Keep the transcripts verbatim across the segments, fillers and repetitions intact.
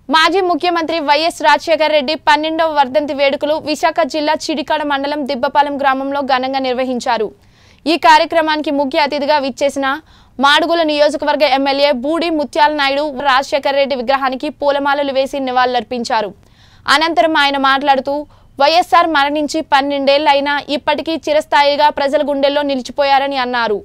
మాజీ ముఖ్యమంత్రి వైఎస్ రాజశేఖర రెడ్డి పన్నెండవ వర్ధంతి వేడుకలు విశాఖ జిల్లా చిడికాడ మండలం దిబ్బపాలెం గ్రామంలో ఘనంగా నిర్వహించారు। ఈ కార్యక్రమానికి ముఖ్య అతిథిగా విచ్చేసిన మాడుగుల నియోజకవర్గ ఎమ్మెల్యే బూడి ముత్యాల నాయుడు రాజశేఖర రెడ్డి విగ్రహానికి పూలమాలలు వేసి నివాళులర్పించారు। అనంతరం ఆయన మాట్లాడుతూ వైఎస్ఆర్ మరణించి పన్నెండేళ్లైనా ఇప్పటికీ చిరస్థాయిగా ప్రజల గుండెల్లో నిలిచిపోయారని అన్నారు।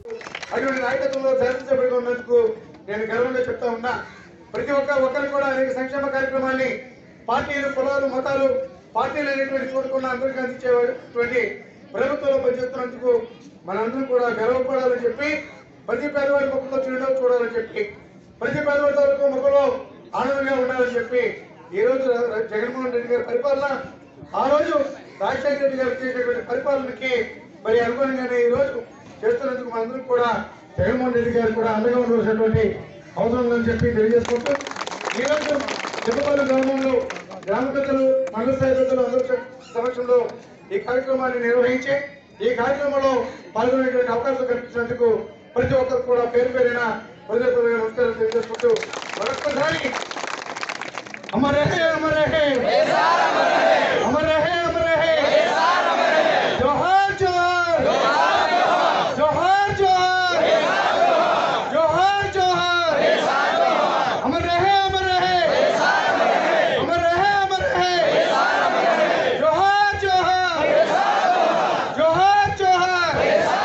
ప్రతి ఒక్క ఒక్కరు కూడా అనేక సంక్షేమ కార్యక్రమాన్ని పార్టీలు కులాలు మతాలు పార్టీలు అనేటువంటి చూడకుండా అందరికీ అందించేటువంటి ప్రభుత్వంలో పనిచేస్తున్నందుకు మనందరం కూడా గర్వపడాలని చెప్పి ప్రతి పేదవాడి ముఖంలో చిరునవ్వు చూడాలని చెప్పి ప్రతి పేదవాడి ముఖంలో ఆనందంగా ఉండాలని చెప్పి ఈ రోజు జగన్మోహన్ రెడ్డి గారి పరిపాలన ఆ రోజు రాజశేఖర రెడ్డి గారు చేసినటువంటి పరిపాలనకి మరి అనుగుణంగానే ఈ రోజు చేస్తున్నందుకు మనందరం కూడా జగన్మోహన్ రెడ్డి గారు కూడా అండగా ఉండవలసినటువంటి అవసరం ఉందని చెప్పి తెలియజేసుకుంటూ ఈరోజు దిబ్బపాలెం గ్రామంలో గ్రామ పెద్దలు మండల స్థాయి పెద్దలు అందరి సమక్షంలో ఈ కార్యక్రమాన్ని నిర్వహించి ఈ కార్యక్రమంలో పాల్గొనేటువంటి అవకాశం కల్పించినందుకు ప్రతి ఒక్కరు కూడా పేరు పేరిన హృదయపూర్వక నమస్కారం తెలియజేసుకుంటూ మరొకసారి అమర్ రహే అమర్ రహే అమర్ రహే అమర్ రహే జోహార్ జోహార్ జోహార్ జోహార్ జోహార్ జోహార్ అమర్ రహే అమర్ రహే అమర్ రహే అమర్ రహే జోహార్ జోహార్ జోహార్ జోహార్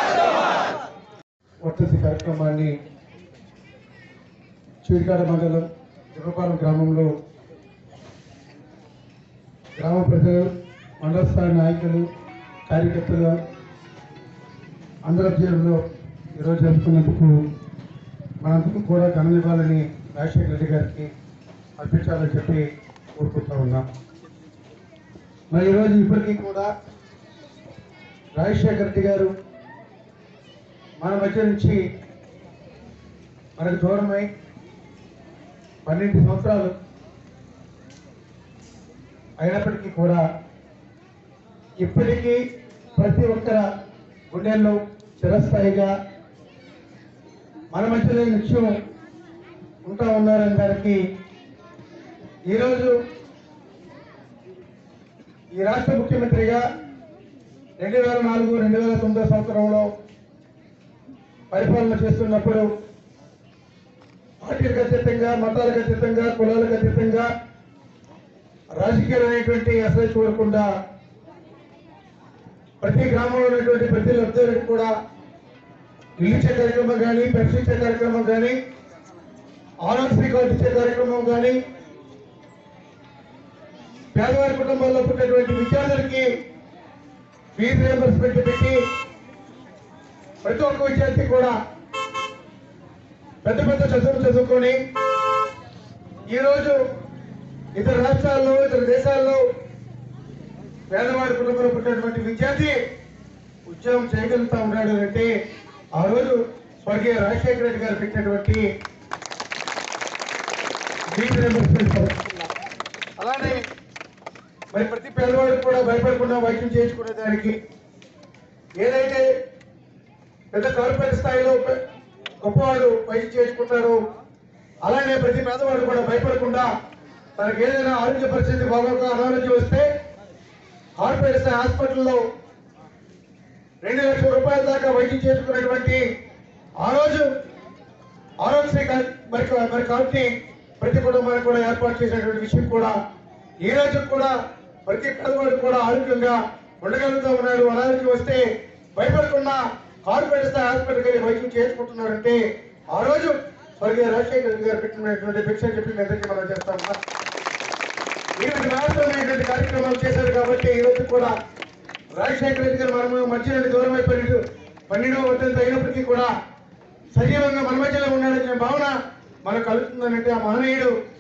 వర్ధంతి కార్యక్రమాన్ని చిడికాడ మండలం దిబ్బపాలెం గ్రామంలో గ్రామ ప్రజలు మండల స్థాయి నాయకులు కార్యకర్తలు అందరి జీవనంలో ఈరోజు జరుపుకున్నందుకు మనందరం కూడా ఘన ఇవ్వాలని రాజశేఖర రెడ్డి గారికి అర్పించాలని చెప్పి కోరుకుంటూ ఉన్నాం। మరి ఈరోజు ఇప్పటికీ కూడా రాజశేఖర రెడ్డి గారు మన మధ్య నుంచి మనకు దూరమై పన్నెండు సంవత్సరాలు అయినప్పటికీ కూడా ఇప్పటికీ ప్రతి ఒక్కర గుండెల్లో చిరస్థాయిగా మన మధ్యలో నిత్యం ఉంటా ఉన్నారని దానికి ఈరోజు ఈ రాష్ట్ర ముఖ్యమంత్రిగా రెండు వేల నాలుగు రెండు వేల తొమ్మిదో సంవత్సరంలో పరిపాలన చేస్తున్నప్పుడు పార్టీలకు అతీతంగా మతాలకు అతీతంగా కులాలకు అతీతంగా రాజకీయాలు అనేటువంటి అసలు చూడకుండా ప్రతి గ్రామంలో ఉన్నటువంటి ప్రతి లబ్ధిదారులకు కూడా ఇల్లు ఇచ్చే కార్యక్రమం కానీ పెన్షన్ ఇచ్చే కార్యక్రమం కానీ ఆరోగ్యశ్రీ కార్డు ఇచ్చే కార్యక్రమం కానీ పేదవారి కుటుంబాల్లో పుట్టినటువంటి విద్యార్థులకి ఫీజు రియంబర్స్మెంట్ పెట్టి ప్రతి ఒక్క విద్యార్థి కూడా పెద్ద పెద్ద చదువులు చదువుకొని ఈరోజు ఇతర రాష్ట్రాల్లో ఇతర దేశాల్లో పేదవాడి కుటుంబంలో పుట్టినటువంటి విద్యార్థి ఉద్యోగం చేయగలుగుతా ఉన్నాడు అంటే ఆ రోజు స్వర్గీయ రాజశేఖర రెడ్డి గారు పెట్టినటువంటి అలానే మరి ప్రతి పేదవాడికి కూడా భయపడకుండా వైద్యం చేయించుకునే దానికి ఏదైతే పెద్ద కార్పొరేట్ స్థాయిలో గొప్పవాడు వైద్యం చేయించుకుంటారో అలానే ప్రతి పేదవాడు కూడా భయపడకుండా తనకు ఏదైనా ఆరోగ్య పరిస్థితి బాగోక అనారోగ్యం వస్తే కార్పొరేట్ స్థాయి హాస్పిటల్లో రెండు లక్షల రూపాయల దాకా వైద్యం చేసుకున్నటువంటి ఆ రోజు ఆరోగ్యశ్రీ మరి మరి కార్డుని ప్రతి కుటుంబానికి కూడా ఏర్పాటు చేసినటువంటి విషయం కూడా ఈ రోజు కూడా ప్రతి పేదవాడు కూడా ఆరోగ్యంగా ఉండగలుగుతూ ఉన్నాడు। అనారోగ్యం వస్తే భయపడకుండా కార్పొరేట్ స్థాయి హాస్పిటల్కి వెళ్ళి వైద్యం చేసుకుంటున్నారంటే ఆ రోజు స్వర్గీయ రాజశేఖర రెడ్డి గారు పెట్టినటువంటి భిక్ష చెప్పి మీ అందరికీ మనం చేస్తాం। ఈరోజు రాష్ట్రమైనటువంటి కార్యక్రమాలు చేశారు కాబట్టి ఈరోజు కూడా రాజశేఖర రెడ్డి గారు మన మధ్య నుండి దూరం అయిపోయినట్టు పన్నెండవ వర్ధంతి అయినప్పటికీ కూడా సజీవంగా మన మధ్యలో ఉన్నాడనే భావన మనకు కలుగుతుందనంటే ఆ మహనీయుడు